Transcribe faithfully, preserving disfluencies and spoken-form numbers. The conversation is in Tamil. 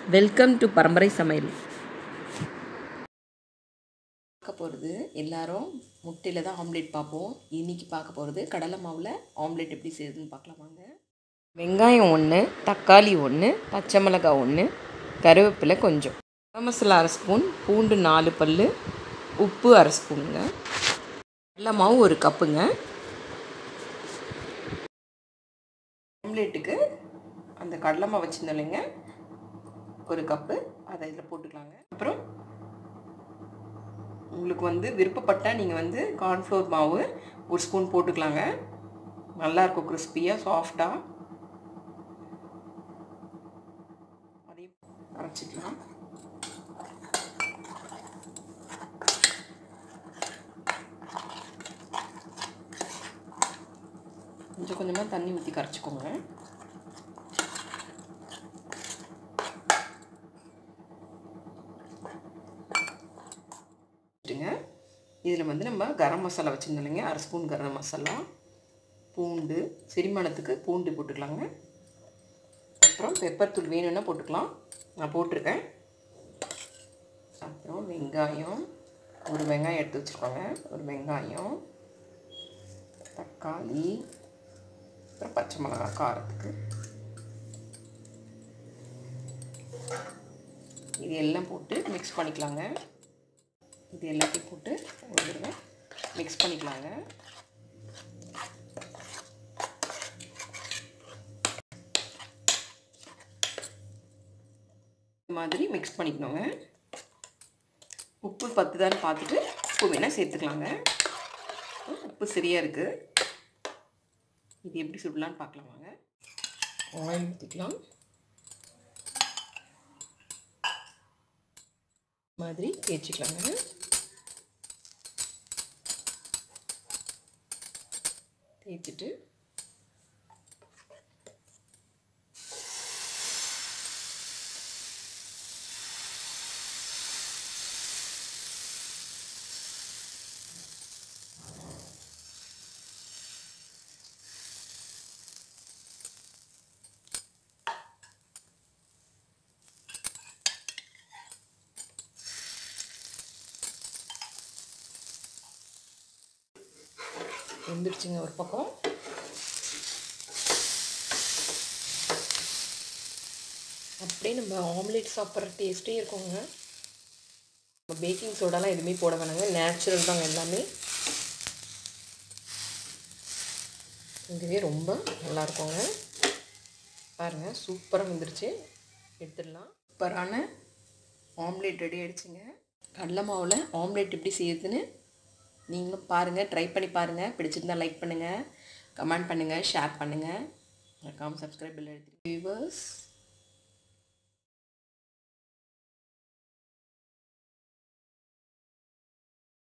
வெல்கம் டு பரம்பரை சமையல். பார்க்க போகிறது எல்லாரும் முட்டையில் தான் ஆம்லேட் பார்ப்போம். இன்றைக்கி பார்க்க போகிறது கடலை மாவில் ஆம்லேட் எப்படி செய்யுதுன்னு பார்க்கலாம் வாங்க. வெங்காயம் ஒன்று, தக்காளி ஒன்று, பச்சை மிளகாய் ஒன்று, கருவேப்பிலை கொஞ்சம், கரம் மசாலா அரை ஸ்பூன், பூண்டு நாலு பல், உப்பு அரை ஸ்பூனுங்க, கடலை மாவு ஒரு கப்புங்க. ஆம்லேட்டுக்கு அந்த கடலை மாவு வச்சுருந்தோம் இல்லைங்க, ஒரு கப்பு அதை இதில் போட்டுக்கலாங்க. அப்புறம் உங்களுக்கு வந்து விருப்பப்பட்டால் நீங்கள் வந்து கார்ன்ஃப்ளவர் மாவு ஒரு ஸ்பூன் போட்டுக்கலாங்க. நல்லாயிருக்கும், கிறிஸ்பியாக சாஃப்டாக. அதையும் அரைச்சிக்கலாம். கொஞ்சம் கொஞ்சமாக தண்ணி ஊற்றி கரைச்சிக்கோங்க. இதில் வந்து நம்ம கரம் மசாலா வச்சுருந்தோம் இல்லைங்க, அரை ஸ்பூன் கரம் மசாலா, பூண்டு, செரிமானத்துக்கு பூண்டு போட்டுக்கலாங்க. அப்புறம் பெப்பர் தூள் வேணும்னா போட்டுக்கலாம், நான் போட்டிருக்கேன். அப்புறம் வெங்காயம், ஒரு வெங்காயம் எடுத்து வச்சுருக்கோங்க, ஒரு வெங்காயம், தக்காளி, அப்புறம் பச்சை மிளகாய் காரத்துக்கு. இது எல்லாம் போட்டு மிக்ஸ் பண்ணிக்கலாங்க. இது எல்லாத்தையும் போட்டு ஒரு தடவை மிக்ஸ் பண்ணிக்கலாங்க. இந்த மாதிரி மிக்ஸ் பண்ணிக்கணுங்க. உப்பு பத்துதான்னு பார்த்துட்டு உப்பு வேணால் சேர்த்துக்கலாங்க. உப்பு சரியாக இருக்குது. இது எப்படி சுடலான்னு பார்க்கலாம் வாங்க. ஆயில் ஊற்றிக்கலாம். மாதிரி தேய்ச்சிக்கலாங்க. தேய்ச்சிட்டு வெந்துடுச்சுங்க ஒரு பக்கம். அப்படியே நம்ம ஆம்லேட் சாப்பிட்ற டேஸ்ட்டே இருக்குங்க. நம்ம பேக்கிங் சோடாலாம் எதுவுமே போட வேணாங்க, நேச்சுரல் தாங்க எல்லாமே. இதுவே ரொம்ப நல்லாயிருக்குங்க. பாருங்கள், சூப்பராக வந்துருச்சு. எடுத்துடலாம். சூப்பரான ஆம்லேட் ரெடி ஆகிடுச்சுங்க. கடலை மாவில் ஆம்லேட் எப்படி செய்யுதுன்னு நீங்களும் பாருங்கள், ட்ரை பண்ணி பாருங்கள். பிடிச்சிருந்தால் லைக் பண்ணுங்கள், கமெண்ட் பண்ணுங்கள், ஷேர் பண்ணுங்கள். மறக்காமல் சப்ஸ்கிரைப் பண்ணி வியூவர்ஸ்.